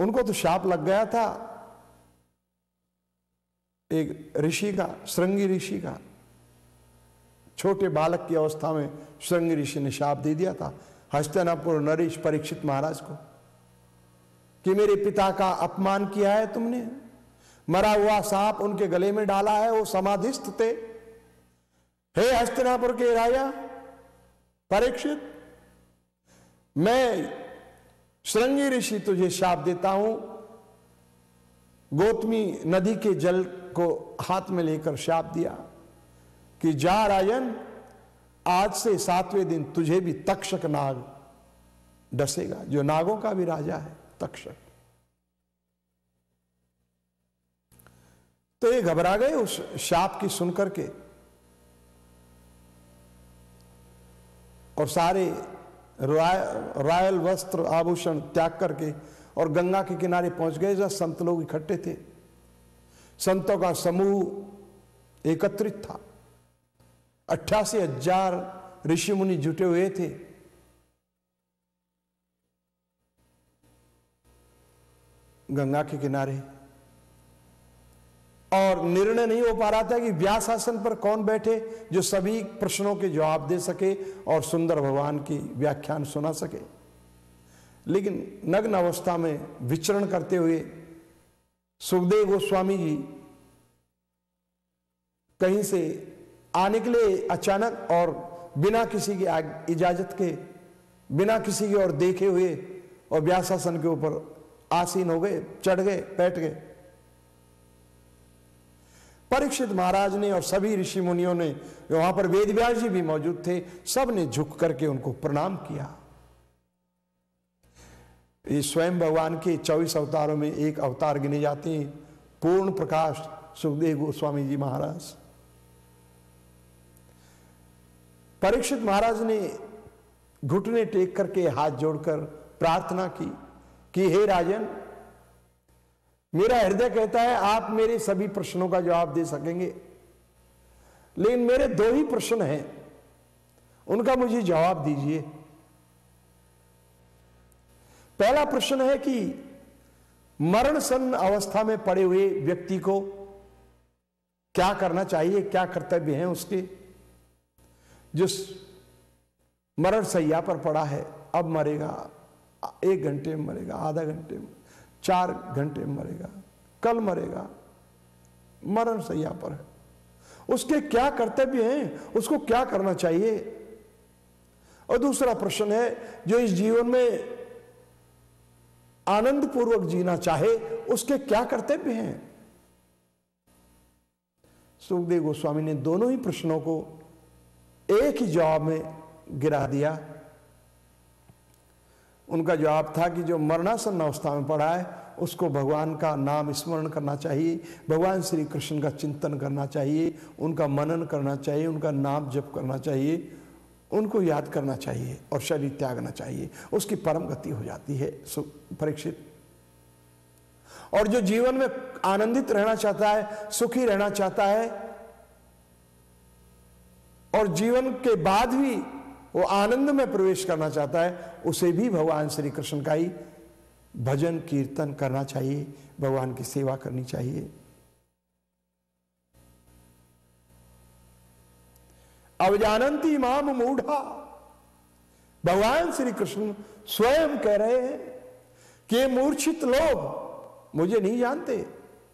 उनको तो शाप लग गया था एक ऋषि का, श्रृंगी ऋषि का। छोटे बालक की अवस्था में श्रृंगी ऋषि ने शाप दे दिया था हस्तिनापुर नरेश परीक्षित महाराज को कि मेरे पिता का अपमान किया है तुमने, मरा हुआ सांप उनके गले में डाला है, वो समाधिस्थ थे। हे हस्तिनापुर के राजा परीक्षित, मैं श्रृंगी ऋषि तुझे शाप देता हूं। गौतमी नदी के जल को हाथ में लेकर शाप दिया कि जा राजन, आज से 7वें दिन तुझे भी तक्षक नाग डसेगा, जो नागों का भी राजा है तक्षक। तो ये घबरा गए उस शाप की सुनकर के और सारे रॉयल वस्त्र आभूषण त्याग करके और गंगा के किनारे पहुंच गए जहां संत लोग इकट्ठे थे। संतों का समूह एकत्रित था, 88,000 ऋषि मुनि जुटे हुए थे। गंगा के किनारे और निर्णय नहीं हो पा रहा था कि व्यास आसन पर कौन बैठे जो सभी प्रश्नों के जवाब दे सके और सुंदर भगवान की व्याख्यान सुना सके। लेकिन नग्न अवस्था में विचरण करते हुए सुखदेव गोस्वामी जी कहीं से आ निकले अचानक और बिना किसी की इजाजत के, बिना किसी की ओर देखे हुए और व्यासासन के ऊपर आसीन हो गए, चढ़ गए, बैठ गए। परीक्षित महाराज ने और सभी ऋषि मुनियों ने, वहां पर वेदव्यास जी भी मौजूद थे, सब ने झुक करके उनको प्रणाम किया। ये स्वयं भगवान के 24 अवतारों में एक अवतार गिने जाते हैं, पूर्ण प्रकाश सुखदेव गोस्वामी जी महाराज। परीक्षित महाराज ने घुटने टेक करके हाथ जोड़कर प्रार्थना की कि हे राजन, मेरा हृदय कहता है आप मेरे सभी प्रश्नों का जवाब दे सकेंगे, लेकिन मेरे 2 ही प्रश्न हैं, उनका मुझे जवाब दीजिए। पहला प्रश्न है कि मरणसन्न अवस्था में पड़े हुए व्यक्ति को क्या करना चाहिए, क्या कर्तव्य हैं उसके। जो मरण शैया पर पड़ा है, अब मरेगा, 1 घंटे में मरेगा, आधा घंटे में, 4 घंटे में मरेगा, कल मरेगा, मरण शैया पर है, उसके क्या कर्तव्य हैं, उसको क्या करना चाहिए। और दूसरा प्रश्न है जो इस जीवन में आनंद पूर्वक जीना चाहे, उसके क्या कर्तव्य हैं। सुखदेव गोस्वामी ने दोनों ही प्रश्नों को एक ही जवाब में गिरा दिया। उनका जवाब था कि जो मरणासन्न अवस्था में पड़ा है उसको भगवान का नाम स्मरण करना चाहिए, भगवान श्री कृष्ण का चिंतन करना चाहिए, उनका मनन करना चाहिए, उनका नाम जप करना चाहिए, उनको याद करना चाहिए और शरीर त्यागना चाहिए, उसकी परम गति हो जाती है। परीक्षित, और जो जीवन में आनंदित रहना चाहता है, सुखी रहना चाहता है और जीवन के बाद भी वो आनंद में प्रवेश करना चाहता है, उसे भी भगवान श्री कृष्ण का ही भजन कीर्तन करना चाहिए, भगवान की सेवा करनी चाहिए। अवजानंती माम मूढ़ा, भगवान श्री कृष्ण स्वयं कह रहे हैं कि ये मूर्छित लोग मुझे नहीं जानते।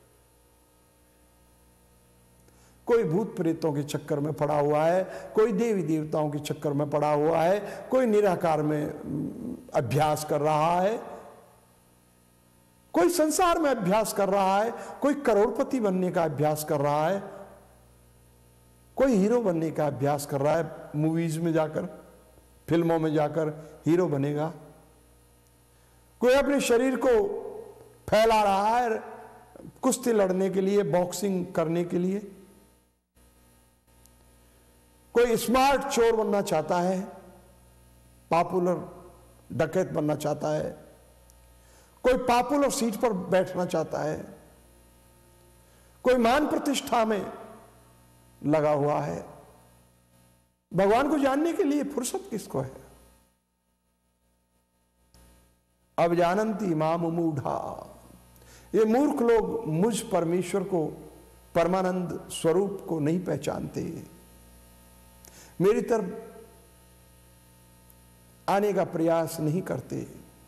कोई भूत प्रेतों के चक्कर में पड़ा हुआ है, कोई देवी देवताओं के चक्कर में पड़ा हुआ है, कोई निराकार में अभ्यास कर रहा है, कोई संसार में अभ्यास कर रहा है, कोई करोड़पति बनने का अभ्यास कर रहा है, कोई हीरो बनने का अभ्यास कर रहा है, मूवीज में जाकर, फिल्मों में जाकर हीरो बनेगा, कोई अपने शरीर को फैला रहा है कुश्ती लड़ने के लिए, बॉक्सिंग करने के लिए, कोई स्मार्ट चोर बनना चाहता है, पॉपुलर डकैत बनना चाहता है, कोई पॉपुलर सीट पर बैठना चाहता है, कोई मान प्रतिष्ठा में लगा हुआ है। भगवान को जानने के लिए फुर्सत किसको है। अब जानंती माम मूढ़ा, ये मूर्ख लोग मुझ परमेश्वर को, परमानंद स्वरूप को नहीं पहचानते, मेरी तरफ आने का प्रयास नहीं करते।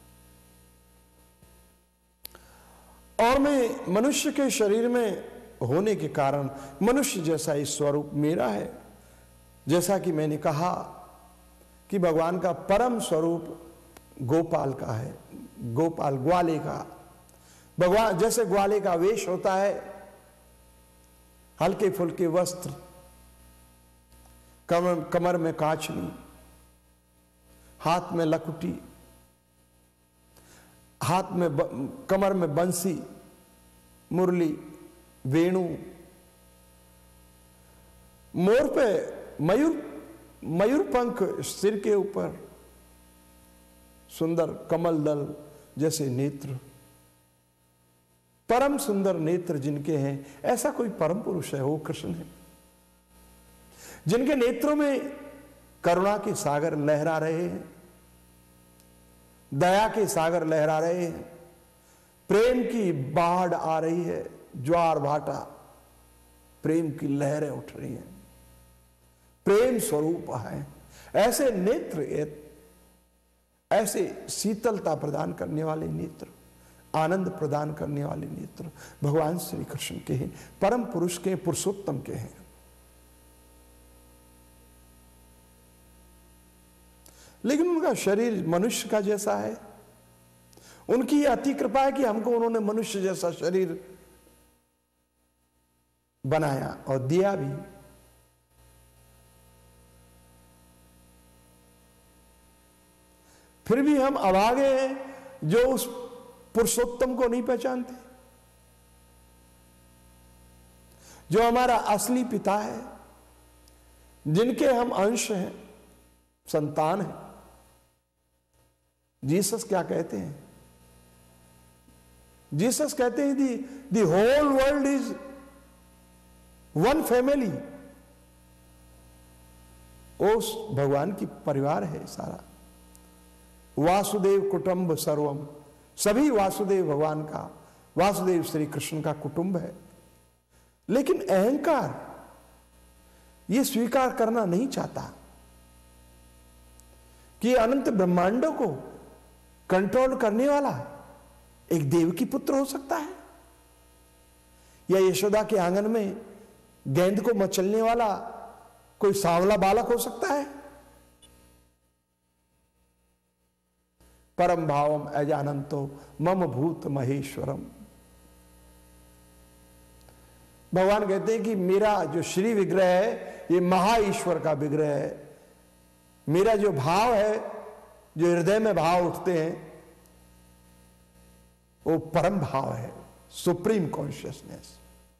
और मैं मनुष्य के शरीर में होने के कारण मनुष्य जैसा ही स्वरूप मेरा है। जैसा कि मैंने कहा कि भगवान का परम स्वरूप गोपाल का है, गोपाल ग्वाले का। भगवान जैसे ग्वाले का वेश होता है, हल्के फुल्के वस्त्र, कमर में कांचनी, हाथ में लकुटी, हाथ में कमर में बंसी, मुरली, वेणु, मोर पे मयूर पंख सिर के ऊपर, सुंदर कमल दल जैसे नेत्र, परम सुंदर नेत्र जिनके हैं, ऐसा कोई परम पुरुष है, वो कृष्ण है, जिनके नेत्रों में करुणा के सागर लहरा रहे हैं, दया के सागर लहरा रहे हैं, प्रेम की बाढ़ आ रही है, ज्वार भाटा प्रेम की लहरें उठ रही हैं, प्रेम स्वरूप है। ऐसे नेत्र, ऐसे शीतलता प्रदान करने वाले नेत्र, आनंद प्रदान करने वाले नेत्र भगवान श्री कृष्ण के हैं, परम पुरुष के, पुरुषोत्तम के हैं। लेकिन उनका शरीर मनुष्य का जैसा है। उनकी अति कृपा है कि हमको उन्होंने मनुष्य जैसा शरीर बनाया और दिया भी। फिर भी हम अभागे हैं जो उस पुरुषोत्तम को नहीं पहचानते, जो हमारा असली पिता है, जिनके हम अंश हैं, संतान हैं। जीसस क्या कहते हैं? जीसस कहते हैं the whole world is one family. उस भगवान की परिवार है सारा। वासुदेव कुटुंब सर्वम, सभी वासुदेव भगवान का, वासुदेव श्री कृष्ण का कुटुंब है। लेकिन अहंकार यह स्वीकार करना नहीं चाहता कि अनंत ब्रह्मांडों को कंट्रोल करने वाला एक देव की पुत्र हो सकता है, या यशोदा के आंगन में गेंद को मचलने वाला कोई सांवला बालक हो सकता है। परम भावम अजानंतो मम भूत महेश्वरम। भगवान कहते हैं कि मेरा जो श्री विग्रह है ये महा ईश्वर का विग्रह है। मेरा जो भाव है, जो हृदय में भाव उठते हैं, वो परम भाव है, सुप्रीम कॉन्शियसनेस।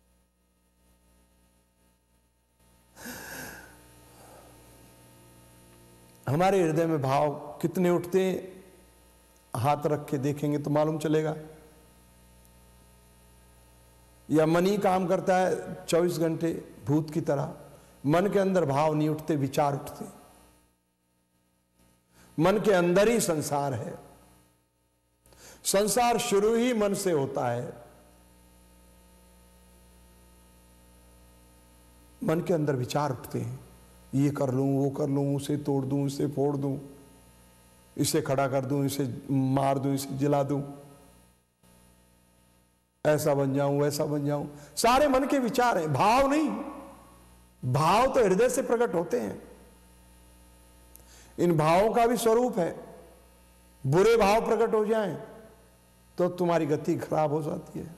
हमारे हृदय में भाव कितने उठते हैं, हाथ रख के देखेंगे तो मालूम चलेगा। या मन ही काम करता है 24 घंटे भूत की तरह। मन के अंदर भाव नहीं उठते, विचार उठते। मन के अंदर ही संसार है। संसार शुरू ही मन से होता है। मन के अंदर विचार उठते हैं, ये कर लूं, वो कर लूं, उसे तोड़ दूं, इसे फोड़ दूं, इसे खड़ा कर दूं, इसे मार दूं, इसे जिला दूं, ऐसा बन जाऊं, वैसा बन जाऊं। सारे मन के विचार हैं, भाव नहीं। भाव तो हृदय से प्रकट होते हैं। इन भावों का भी स्वरूप है। बुरे भाव प्रकट हो जाएं तो तुम्हारी गति खराब हो जाती है।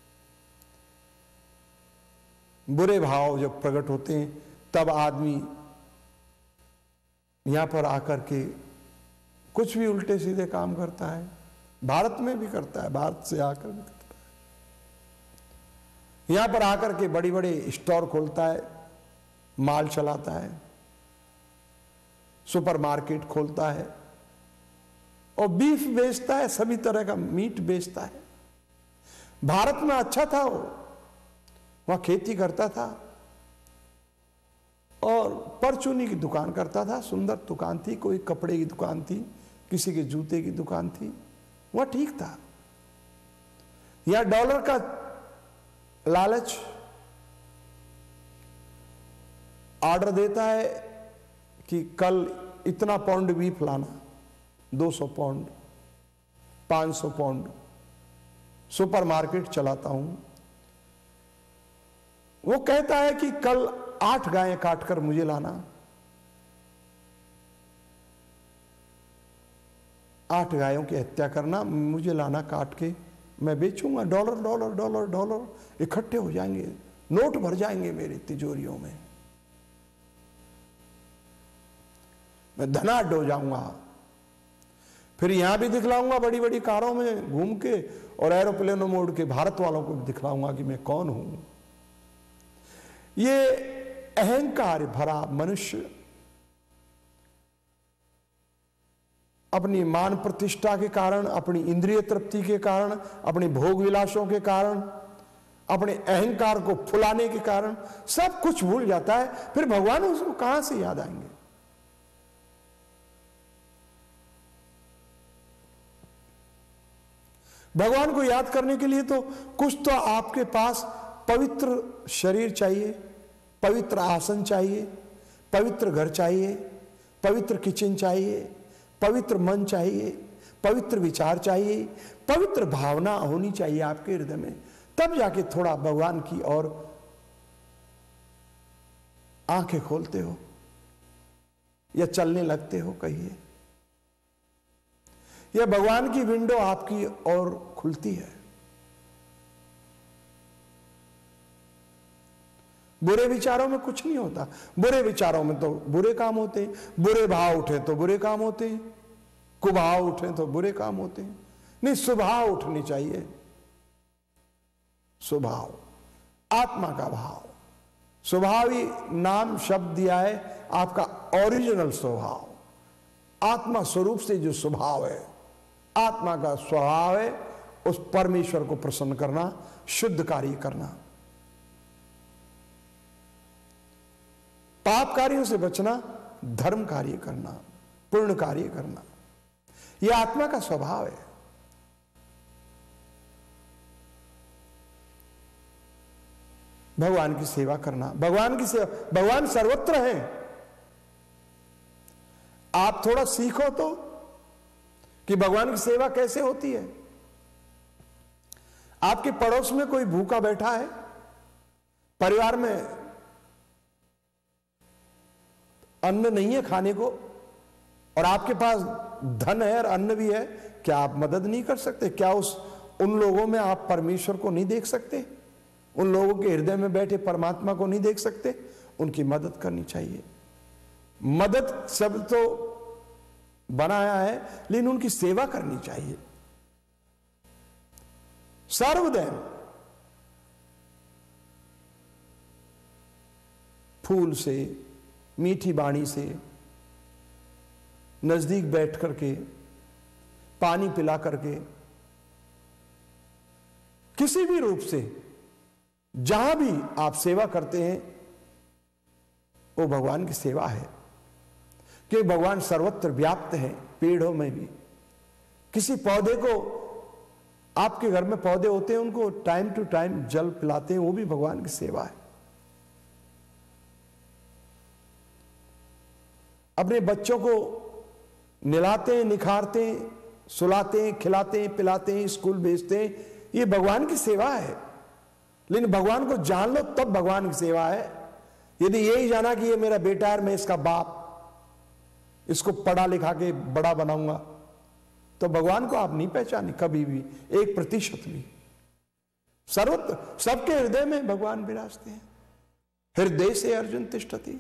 बुरे भाव जब प्रकट होते हैं तब आदमी यहां पर आकर के कुछ भी उल्टे सीधे काम करता है। भारत में भी करता है, भारत से आकर भी करता है। यहां पर आकर के बड़ी बड़ी स्टोर खोलता है, माल चलाता है, सुपरमार्केट खोलता है और बीफ बेचता है, सभी तरह का मीट बेचता है। भारत में अच्छा था, वो वहां खेती करता था और परचूनी की दुकान करता था। सुंदर दुकान थी, कोई कपड़े की दुकान थी, किसी के जूते की दुकान थी। वह ठीक था। या डॉलर का लालच ऑर्डर देता है कि कल इतना पाउंड बीफ लाना, 200 पाउंड, 500 पाउंड। सुपरमार्केट चलाता हूं, वो कहता है कि कल 8 गायें काटकर मुझे लाना, 8 गायों की हत्या करना, मुझे लाना काट के, मैं बेचूंगा। डॉलर डॉलर डॉलर डॉलर इकट्ठे हो जाएंगे, नोट भर जाएंगे मेरी तिजोरियों में, मैं धनाढ्य हो जाऊंगा। फिर यहां भी दिखलाऊंगा बड़ी बड़ी कारों में घूम के, और एरोप्लेनों में उड़ के भारत वालों को भी दिखलाऊंगा कि मैं कौन हूं। ये अहंकार भरा मनुष्य अपनी मान प्रतिष्ठा के कारण, अपनी इंद्रिय तृप्ति के कारण, अपनी भोग विलासों के कारण, अपने अहंकार को फुलाने के कारण सब कुछ भूल जाता है। फिर भगवान उसको कहां से याद आएंगे? भगवान को याद करने के लिए तो कुछ तो आपके पास पवित्र शरीर चाहिए, पवित्र आसन चाहिए, पवित्र घर चाहिए, पवित्र किचन चाहिए, पवित्र मन चाहिए, पवित्र विचार चाहिए, पवित्र भावना होनी चाहिए आपके हृदय में। तब जाके थोड़ा भगवान की ओर आंखें खोलते हो या चलने लगते हो। कहिए, यह भगवान की विंडो आपकी ओर खुलती है। बुरे विचारों में कुछ नहीं होता। बुरे विचारों में तो बुरे काम होते हैं, बुरे भाव उठे तो बुरे काम होते हैं, कुभाव उठे तो बुरे काम होते हैं। नहीं, स्वभाव उठनी चाहिए। स्वभाव, आत्मा का भाव। स्वभाव ही नाम शब्द दिया है, आपका ओरिजिनल स्वभाव, आत्मा स्वरूप से जो स्वभाव है, आत्मा का स्वभाव है उस परमेश्वर को प्रसन्न करना, शुद्ध कार्य करना, पाप कार्यों से बचना, धर्म कार्य करना, पुण्य कार्य करना, यह आत्मा का स्वभाव है। भगवान की सेवा करना, भगवान की सेवा, भगवान सर्वत्र है। आप थोड़ा सीखो तो कि भगवान की सेवा कैसे होती है। आपके पड़ोस में कोई भूखा बैठा है, परिवार में अन्न नहीं है खाने को, और आपके पास धन है और अन्न भी है, क्या आप मदद नहीं कर सकते? क्या उन लोगों में आप परमेश्वर को नहीं देख सकते? उन लोगों के हृदय में बैठे परमात्मा को नहीं देख सकते? उनकी मदद करनी चाहिए। मदद शब्द तो बनाया है, लेकिन उनकी सेवा करनी चाहिए सर्वदैव। फूल से, मीठी वाणी से, नजदीक बैठ करके, पानी पिला करके, किसी भी रूप से जहां भी आप सेवा करते हैं वो भगवान की सेवा है। क्योंकि भगवान सर्वत्र व्याप्त है, पेड़ों में भी। किसी पौधे को, आपके घर में पौधे होते हैं, उनको टाइम टू टाइम जल पिलाते हैं, वो भी भगवान की सेवा है। अपने बच्चों को निलाते हैं, निखारते हैं, सुलाते हैं, खिलाते हैं, पिलाते हैं, स्कूल भेजते हैं, ये भगवान की सेवा है। लेकिन भगवान को जान लो तब भगवान की सेवा है। यदि यही जाना कि ये मेरा बेटा है, मैं इसका बाप, इसको पढ़ा लिखा के बड़ा बनाऊंगा, तो भगवान को आप नहीं पहचाने कभी भी, 1% भी। सर्वत्र सबके हृदय में भगवान विराजते हैं। हृदय से अर्जुन तिष्ठति,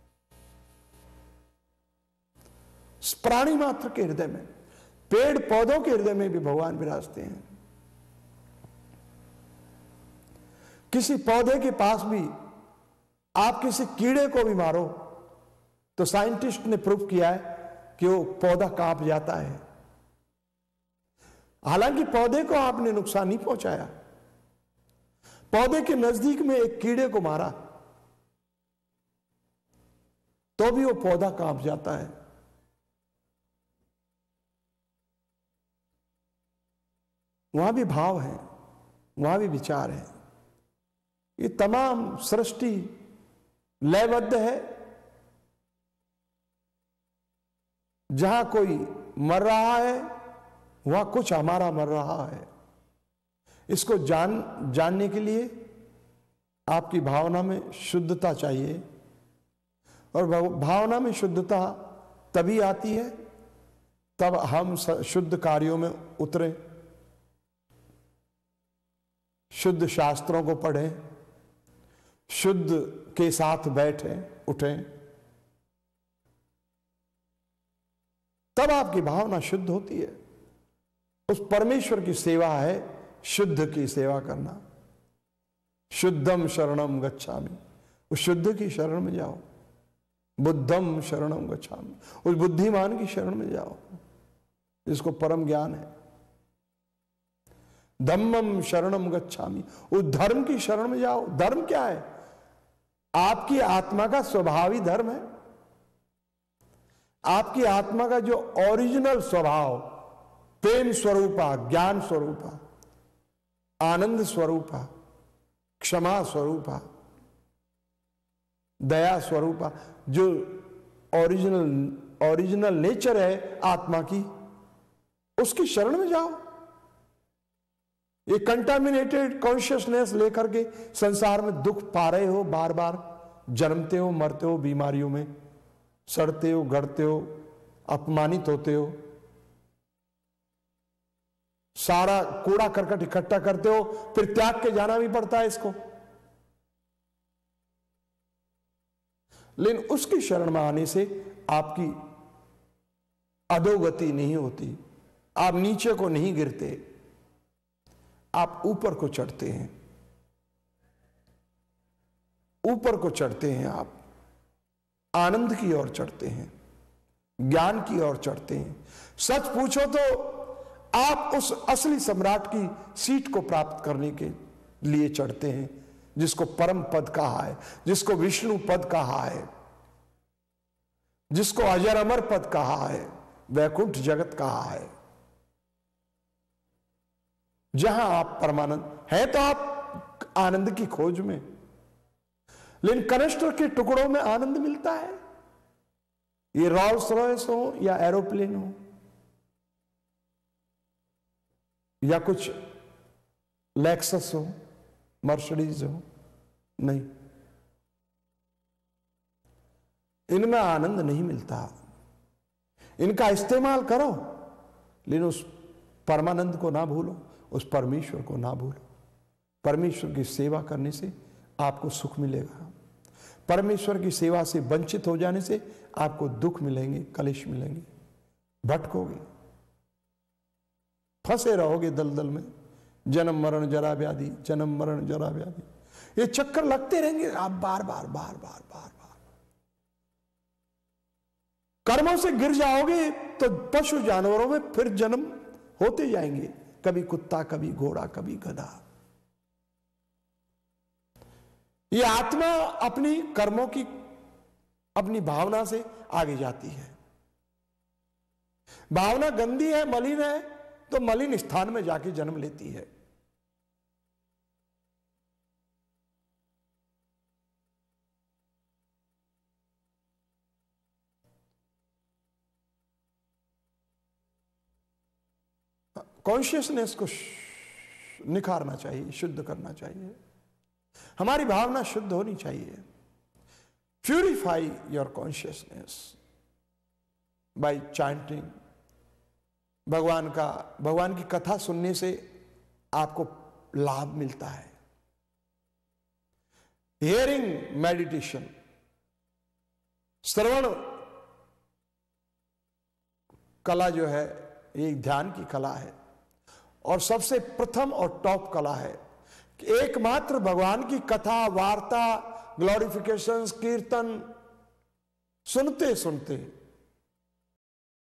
प्राणी मात्र के हृदय में, पेड़ पौधों के हृदय में भी भगवान विराजते हैं। किसी पौधे के पास भी आप किसी कीड़े को भी मारो तो साइंटिस्ट ने प्रूव किया है कि वो पौधा कांप जाता है। हालांकि पौधे को आपने नुकसान नहीं पहुंचाया, पौधे के नजदीक में एक कीड़े को मारा तो भी वो पौधा कांप जाता है। वहां भी भाव है, वहां भी विचार है। ये तमाम सृष्टि लयबद्ध है। जहां कोई मर रहा है वहां कुछ हमारा मर रहा है। इसको जानने के लिए आपकी भावना में शुद्धता चाहिए, और भावना में शुद्धता तभी आती है तब हम शुद्ध कार्यों में उतरें, शुद्ध शास्त्रों को पढ़ें, शुद्ध के साथ बैठें उठें, तब आपकी भावना शुद्ध होती है। उस परमेश्वर की सेवा है शुद्ध की सेवा करना। शुद्धम शरणम गच्छामि, उस शुद्ध की शरण में जाओ। बुद्धम शरणम गच्छामि, उस बुद्धिमान की शरण में जाओ जिसको परम ज्ञान है। धम्मम शरणम गच्छामि, उस धर्म की शरण में जाओ। धर्म क्या है? आपकी आत्मा का स्वभावी धर्म है। आपकी आत्मा का जो ओरिजिनल स्वभाव, प्रेम स्वरूपा, ज्ञान स्वरूपा, आनंद स्वरूपा, क्षमा स्वरूपा, दया स्वरूपा, जो ओरिजिनल नेचर है आत्मा की, उसकी शरण में जाओ। ये कंटामिनेटेड कॉन्शियसनेस लेकर के संसार में दुख पा रहे हो, बार बार जन्मते हो, मरते हो, बीमारियों में सड़ते हो, गड़ते हो, अपमानित होते हो, सारा कूड़ा करकट इकट्ठा करते हो, फिर त्याग के जाना भी पड़ता है इसको। लेकिन उसकी शरण में आने से आपकी अधोगति नहीं होती, आप नीचे को नहीं गिरते, आप ऊपर को चढ़ते हैं। ऊपर को चढ़ते हैं, आप आनंद की ओर चढ़ते हैं, ज्ञान की ओर चढ़ते हैं। सच पूछो तो आप उस असली सम्राट की सीट को प्राप्त करने के लिए चढ़ते हैं, जिसको परम पद कहा है, जिसको विष्णु पद कहा है, जिसको अजर अमर पद कहा है, वैकुंठ जगत कहा है, जहां आप परमानंद है। तो आप आनंद की खोज में, लेकिन कनिष्ठ के टुकड़ों में आनंद मिलता है। ये रोल्स रॉयस हो या एरोप्लेन हो या कुछ लेक्सस हो, मर्सिडीज हो, नहीं, इनमें आनंद नहीं मिलता। इनका इस्तेमाल करो, लेकिन उस परमानंद को ना भूलो, उस परमेश्वर को ना भूलो। परमेश्वर की सेवा करने से आपको सुख मिलेगा। परमेश्वर की सेवा से वंचित हो जाने से आपको दुख मिलेंगे, कलेश मिलेंगे, भटकोगे, फंसे रहोगे दलदल में। जन्म मरण जरा व्याधि, जन्म मरण जरा व्याधि, ये चक्कर लगते रहेंगे। आप बार बार बार बार बार बार कर्मों से गिर जाओगे तो पशु जानवरों में फिर जन्म होते जाएंगे, कभी कुत्ता, कभी घोड़ा, कभी गधा। ये आत्मा अपनी कर्मों की, अपनी भावना से आगे जाती है। भावना गंदी है, मलिन है, तो मलिन स्थान में जाके जन्म लेती है। कॉन्शियसनेस को निखारना चाहिए, शुद्ध करना चाहिए। हमारी भावना शुद्ध होनी चाहिए। Purify your consciousness by chanting. भगवान की कथा सुनने से आपको लाभ मिलता है। हियरिंग मेडिटेशन, श्रवण कला जो है, एक ध्यान की कला है, और सबसे प्रथम और टॉप कला है कि एकमात्र भगवान की कथा, वार्ता, ग्लोरिफिकेशंस, कीर्तन सुनते सुनते